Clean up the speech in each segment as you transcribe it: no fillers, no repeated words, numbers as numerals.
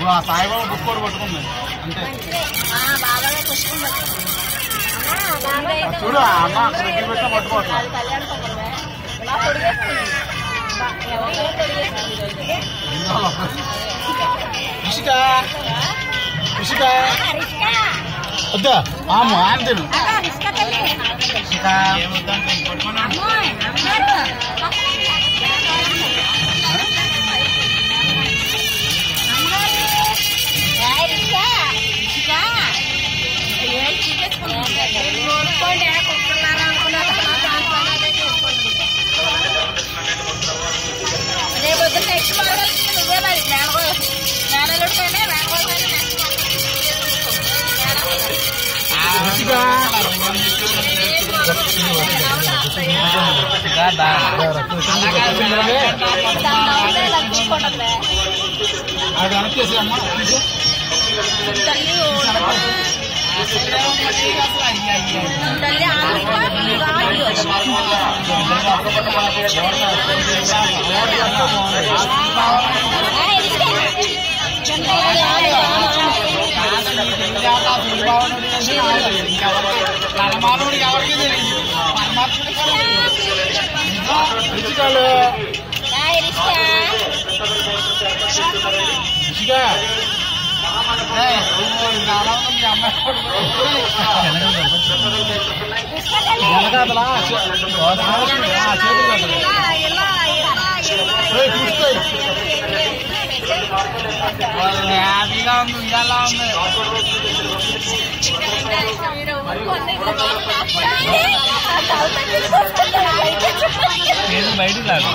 సాయిబాబా పుష్పడు పట్టుకుంది అంతే చూడు అమ్మ దగ్గర పెట్టా పట్టుకోవట్లేదు ఇసుక ఇసుక వద్దా ఆంటీను ఇసుక అది వెనక్కేసి అమ్మ పరమాత్ముడికి ఎవరికి తెలియదు హ్యాపీగా ఉంది ఇలా ఉంది బయటికి రాదు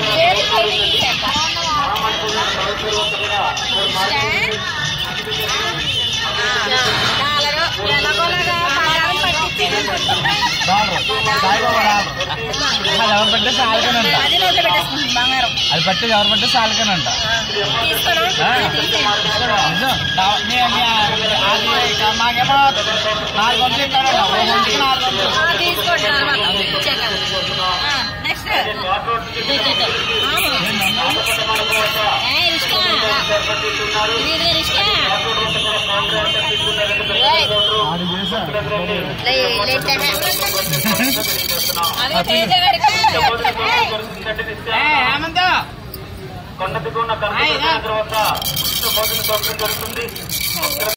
ఎవరు పట్టే సాలకనంట అది పట్టేది ఎవరు పట్టే సాలకనంట మాకేమో 4 వందలు ఇస్తాడు 4 హేమంత్ కొండ దిగువన కర్మ భోజన సౌకర్యం జరుగుతుంది.